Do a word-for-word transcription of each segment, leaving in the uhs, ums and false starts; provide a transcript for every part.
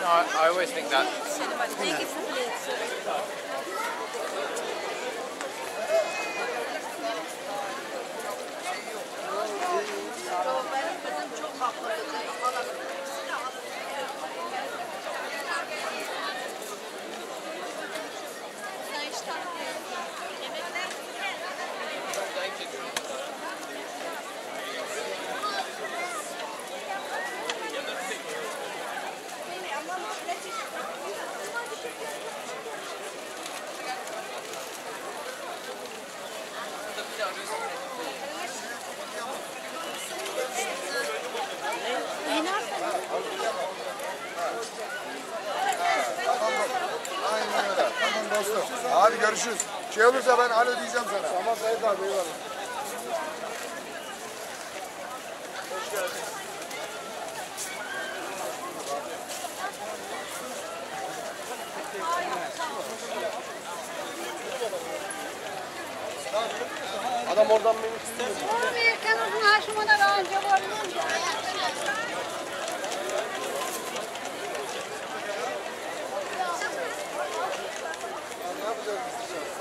I, I always think that. Aynen öyle. Tamam dostum. Hadi görüşürüz. Şey olursa ben alo diyeceğim sana. Tamam Sayın abi eyvallah. Hoş geldin. Adam oradan beni tutuyor. Amerika'nın aşımına daha önce var. Ne yapacağız biz diyeceğiz?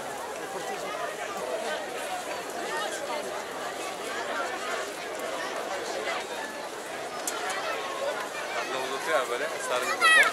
Tatlı uzatıyor böyle. Sarı mikrofon.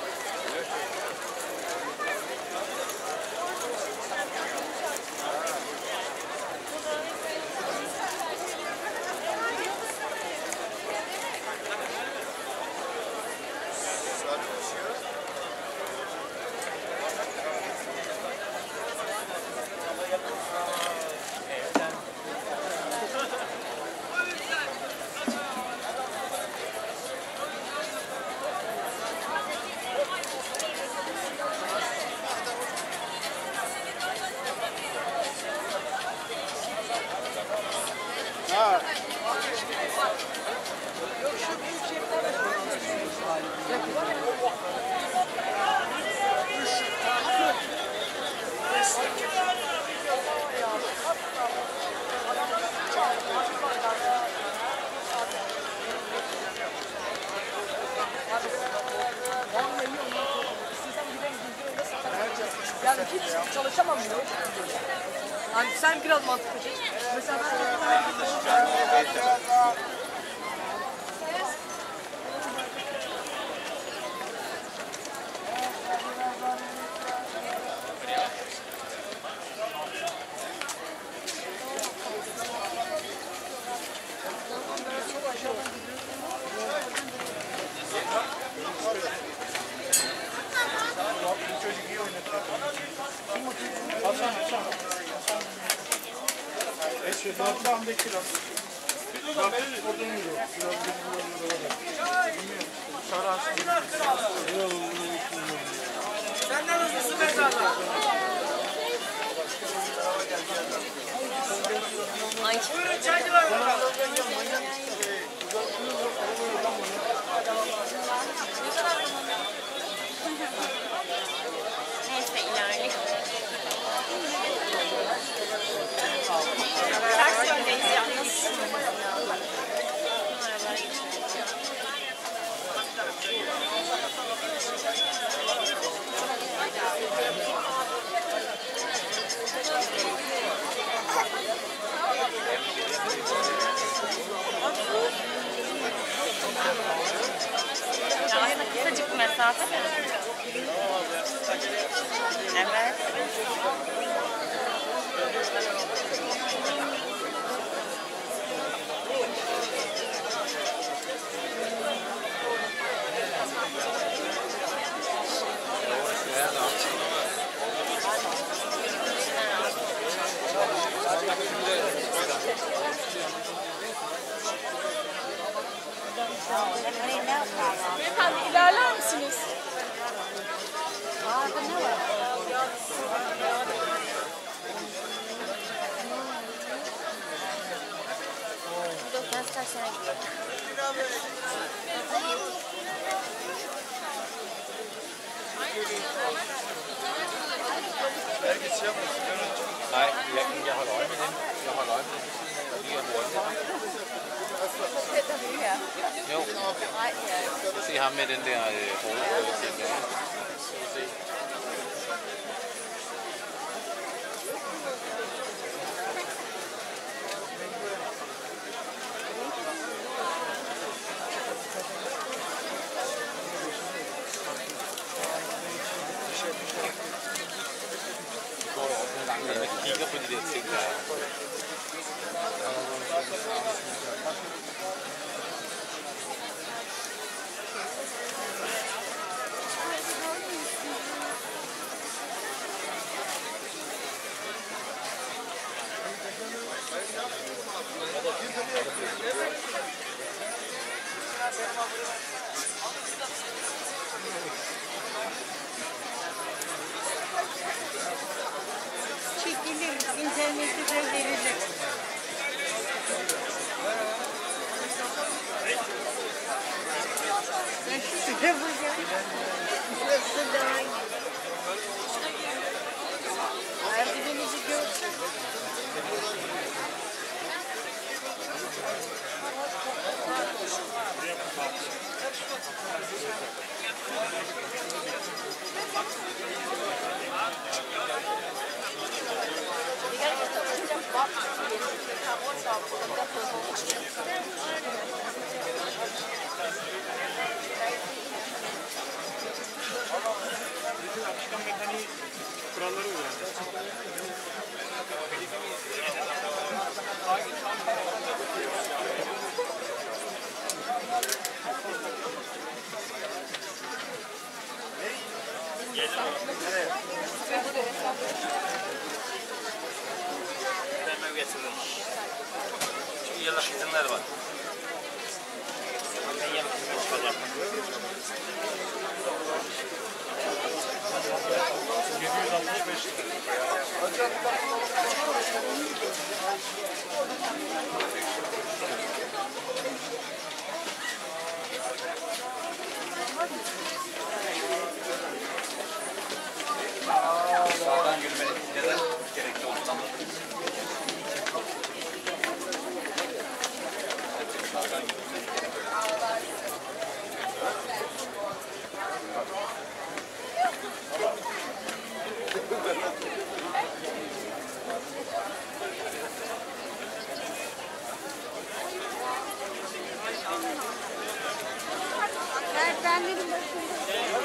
Yani hiç çalışamam diyor. Yani sen biraz mantıklı çek. Mesela ben Eşe dağıtan da kiraz. Bak oradan yürü. Kiraz senden hızlısı mezarlar. Buyurun çaycı var. Neyse ilerleyelim. Ters yöndeyiz yalnız. Arabalara geçelim. Aslında kısacık bir mesafe mi? Evet. Beyefendi ilerler misiniz? Aa, ne var? Yok, ben istersen gidiyorum. Nej, jeg, jeg holder øje med dem. Jeg holder øje med dem, de er hurtige. Jo. Se ham med den der hovedrøde ting der. Se. Går over nogle gange, når man kigger på de der ting der. Çekilir, internette de verilir. Şuraya bakacağım. Burası daha iyi. Eğer birinizi görsem. Kuralları uygulanacak. Hemen getirin. Çünkü yıllık izinler var. Ben yemek için çıkacağım. yedi yüz altmış beş Sağdan yürümenin neden gerekli olduğunu anlatayım. Sağdan yürümenin Merdivenlerin başında.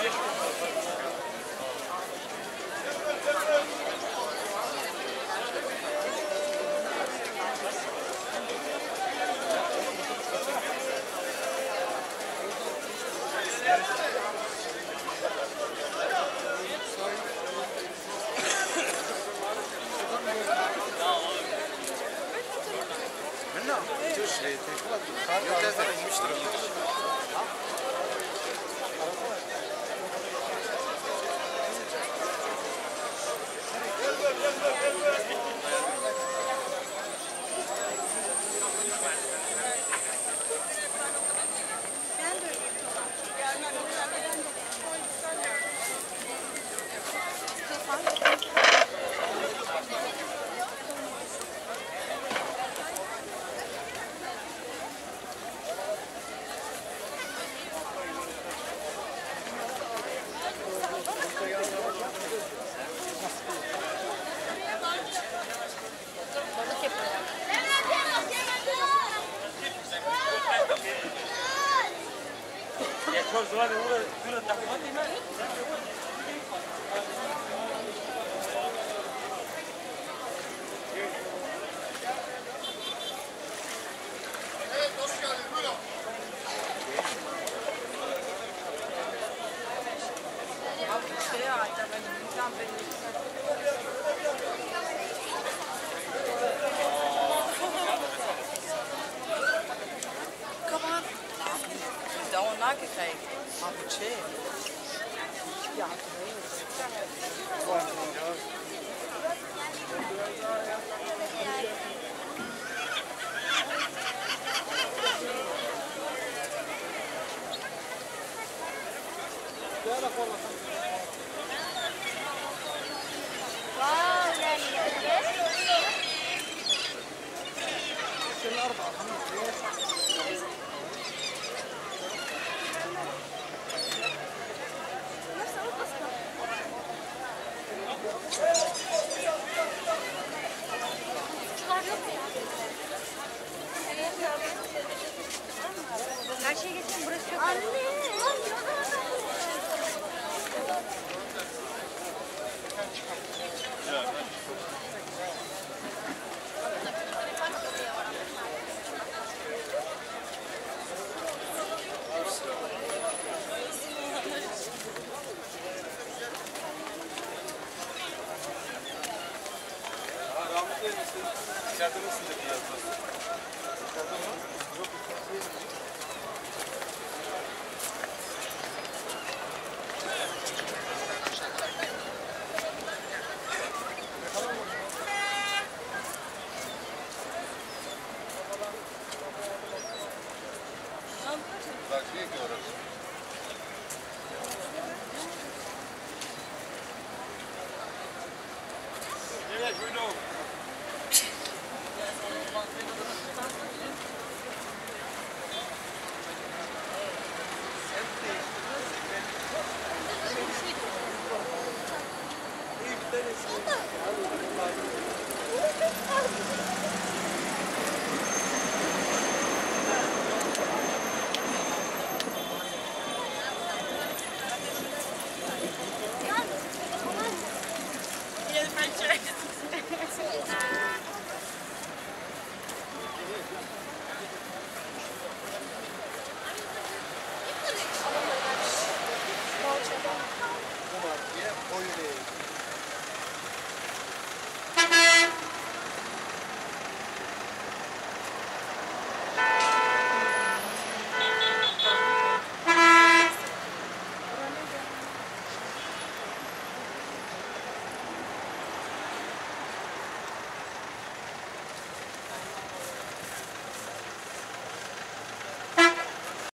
Gekregen. Apotheek. Ja, Her şeyi getirin, burası çok Anne. Rahmetli misin? İçeride misin dedi yazdı. İçeride mi? Yok, içeride mi? Bak, büyük orası.